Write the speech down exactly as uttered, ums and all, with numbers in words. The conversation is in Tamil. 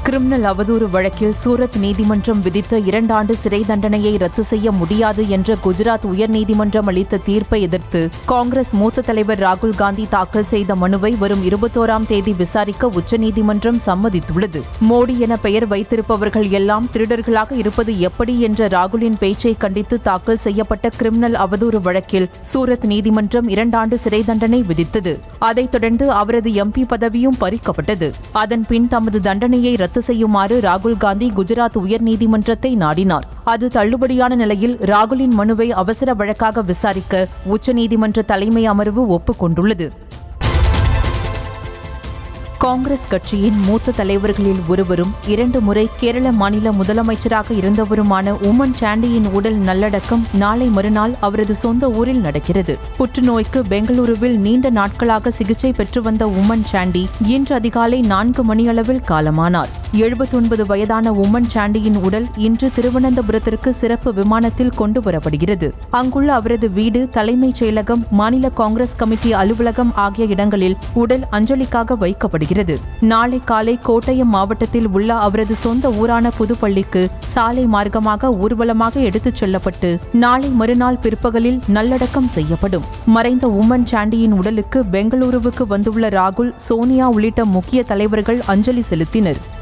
கிரிமினல் அவதூறு வழக்கில் சூரத் நீதிமன்றம் விதித்த இரண்டாண்டு சிறை தண்டனையை ரத்து செய்ய முடியாது என்ற குஜராத் உயர்நீதிமன்றம் அளித்த தீர்ப்பை எதிர்த்து காங்கிரஸ் மூத்த தலைவர் ராகுல் காந்தி தாக்கல் செய்த மனுவை வரும் இருபத்தோராம் தேதி விசாரிக்க உச்சநீதிமன்றம் சம்மதித்துள்ளது. மோடி என பெயர் வைத்திருப்பவர்கள் எல்லாம் திருடர்களாக இருப்பது எப்படி என்ற ராகுலின் பேச்சை கண்டித்து தாக்கல் செய்யப்பட்ட கிரிமினல் அவதூறு வழக்கில் சூரத் நீதிமன்றம் இரண்டாண்டு சிறை தண்டனை விதித்தது. அதைத் தொடர்ந்து அவரது எம்பி பதவியும் பறிக்கப்பட்டது. அதன் பின் தமது தண்டனையை ரத்து செய்யுமாறு ராகுல் காந்தி குஜராத் உயர்நீதிமன்றத்தை நாடினார். அது தள்ளுபடியான நிலையில் ராகுலின் மனுவை அவசர வழக்காக விசாரிக்க உச்சநீதிமன்ற தலைமை அமர்வு ஒப்புக்கொண்டுள்ளது. காங்கிரஸ் கட்சியின் மூத்த தலைவர்களில் ஒருவரும் இரண்டு முறை கேரள மாநில முதலமைச்சராக இருந்தவருமான உம்மன் சாண்டியின் உடல் நல்லடக்கம் நாளை மறுநாள் அவரது சொந்த ஊரில் நடக்கிறது. புற்றுநோய்க்கு பெங்களூருவில் நீண்ட நாட்களாக சிகிச்சை பெற்று வந்த உம்மன் சாண்டி இன்று அதிகாலை நான்கு மணியளவில் காலமானார். எழுபத்தொன்பது வயதான உம்மன் சாண்டியின் உடல் இன்று திருவனந்தபுரத்திற்கு சிறப்பு விமானத்தில் கொண்டு வரப்படுகிறது. அங்குள்ள அவரது வீடு, தலைமைச் செயலகம், மாநில காங்கிரஸ் கமிட்டி அலுவலகம் ஆகிய இடங்களில் உடல் அஞ்சலிக்காக வைக்கப்படுகிறது. நாளை காலை கோட்டயம் மாவட்டத்தில் உள்ள அவரது சொந்த ஊரான புதுப்பள்ளிக்கு சாலை மார்க்கமாக ஊர்வலமாக எடுத்துச் செல்லப்பட்டு நாளை மறுநாள் பிற்பகலில் நல்லடக்கம் செய்யப்படும். மறைந்த உம்மன் சாண்டியின் உடலுக்கு பெங்களூருவுக்கு வந்துள்ள ராகுல், சோனியா உள்ளிட்ட முக்கிய தலைவர்கள் அஞ்சலி செலுத்தினர்.